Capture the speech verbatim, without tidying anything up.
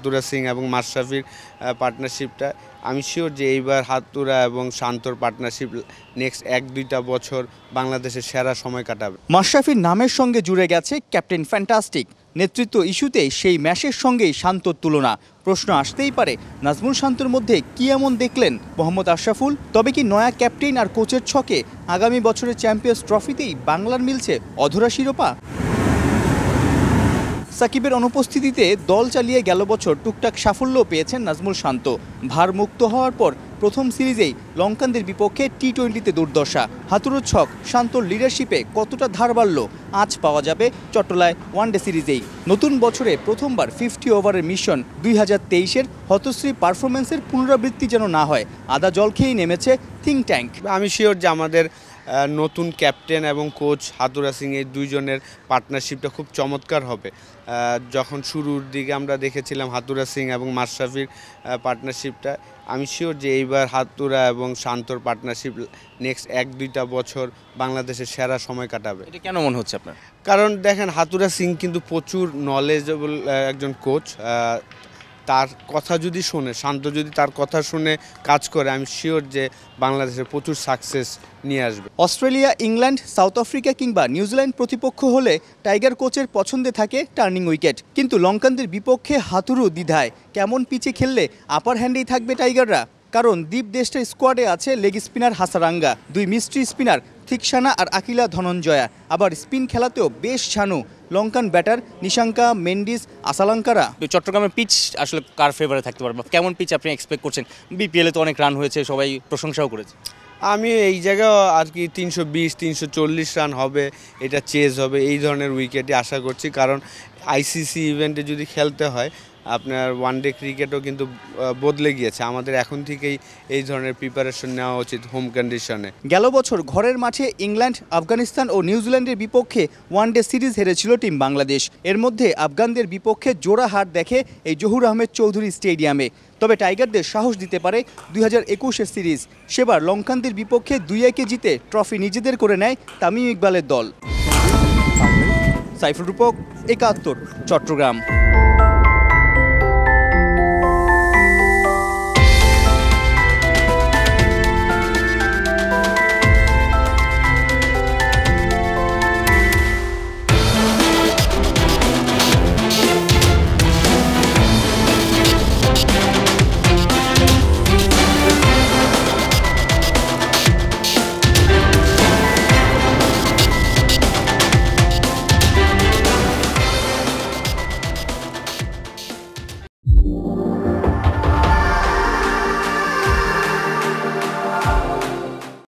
হাতুরা সিং এবং মাশরাফির পার্টনারশিপটা আমি শিওর যে এইবার হাতুরা এবং শান্তর পার্টনারশিপ নেক্সট এক দুইটা বছর বাংলাদেশের সেরা সময় কাটাবে। মাশরাফির নামের সঙ্গে জুড়ে গেছে ক্যাপ্টেন ফ্যান্টাস্টিক। নেতৃত্ব ইস্যুতে সেই ম্যাচের সঙ্গেই শান্তর তুলনা। প্রশ্ন আসতেই পারে, নাজমুল শান্তর মধ্যে কি এমন দেখলেন মোহাম্মদ আশরাফুল? তবে কি নয়া ক্যাপ্টেন আর কোচের ছকে আগামী বছরের চ্যাম্পিয়ন্স ট্রফিতেই বাংলার মিলছে অধরা শিরোপা? সাকিবের অনুপস্থিতিতে দল চালিয়ে গেল বছর টুকটাক সাফল্য পেয়েছেন নাজমুল শান্ত। ভারমুক্ত হওয়ার পর প্রথম সিরিজেই লঙ্কানদের বিপক্ষে টি টোয়েন্টিতে দুর্দশা। হাতুড়ুর ছক শান্তর লিডারশিপে কতটা ধার বাড়ল আজ পাওয়া যাবে চট্টলায় ওয়ানডে সিরিজেই। নতুন বছরে প্রথমবার ফিফটি ওভারের মিশন দুই হাজার তেইশের হতশ্রী পারফরমেন্সের পুনরাবৃত্তি যেন না হয়, আদা জল খেয়েই নেমেছে থিঙ্ক ট্যাঙ্ক। আমি শিওর যে আমাদের নতুন ক্যাপ্টেন এবং কোচ হাতুরা সিং এই দুইজনের পার্টনারশিপটা খুব চমৎকার হবে। যখন শুরুর দিকে আমরা দেখেছিলাম হাতুরা সিং এবং মাশরাফির পার্টনারশিপটা, আমি শিওর যে এইবার হাতুরা এবং শান্তর পার্টনারশিপ নেক্সট এক দুইটা বছর বাংলাদেশের সেরা সময় কাটাবে। এটা কেন মনে হচ্ছে আপনার? কারণ দেখেন, হাতুরা সিং কিন্তু প্রচুর নলেজেবল একজন কোচ। তার কথা যদি শোনে, শান্ত যদি তার কথা শুনে কাজ করে, আমি শিওর যে বাংলাদেশের প্রচুর সাকসেস নিয়ে আসবে। অস্ট্রেলিয়া, ইংল্যান্ড, সাউথ আফ্রিকা কিংবা নিউজিল্যান্ড প্রতিপক্ষ হলে টাইগার কোচের পছন্দে থাকে টার্নিং উইকেট। কিন্তু লঙ্কানদের বিপক্ষে হাতুড়ু দ্বিধায়, কেমন পিচে খেললে আপার হ্যান্ডেই থাকবে টাইগাররা? কারণ দ্বীপ দেশটার স্কোয়াডে আছে লেগ স্পিনার হাসারাঙ্গা, দুই মিস্ট্রি স্পিনার থিকসানা আর আকিলা ধনঞ্জয়া, আবার স্পিন খেলাতেও বেশ ঝানু লঙ্কান ব্যাটার নিশাঙ্কা, মেন্ডিস, আসালাঙ্কারা। চট্টগ্রামের পিচ আসলে কার ফেভারে থাকতে পারবে? কেমন পিচ আপনি এক্সপেক্ট করছেন? বিপিএলে তো অনেক রান হয়েছে, সবাই প্রশংসাও করেছে। আমি এই জায়গায় আর কি তিনশো বিশ তিনশো চল্লিশ রান হবে, এটা চেজ হবে, এই ধরনের উইকেটই আশা করছি। কারণ আইসিসি ইভেন্টে যদি খেলতে হয়, আপনার ওয়ানডে ক্রিকেটও কিন্তু বদলে গিয়েছে। আমাদের এখন থেকেই এই ধরনের প্রিপারেশন নেওয়া উচিত হোম কন্ডিশনে। গেল বছর ঘরের মাঠে ইংল্যান্ড, আফগানিস্তান ও নিউজিল্যান্ডের বিপক্ষে ওয়ানডে সিরিজ হেরেছিল টিম বাংলাদেশ। এর মধ্যে আফগানদের বিপক্ষে জোড়া হার দেখে এই জহুর আহমেদ চৌধুরী স্টেডিয়ামে। তবে টাইগারদের সাহস দিতে পারে দুই হাজার একুশের সিরিজ। সেবার লঙ্কানদের বিপক্ষে দুই একে জিতে ট্রফি নিজেদের করে নেয় তামিম ইকবালের দল। সাইফুল রূপক, একাত্তর, চট্টগ্রাম। you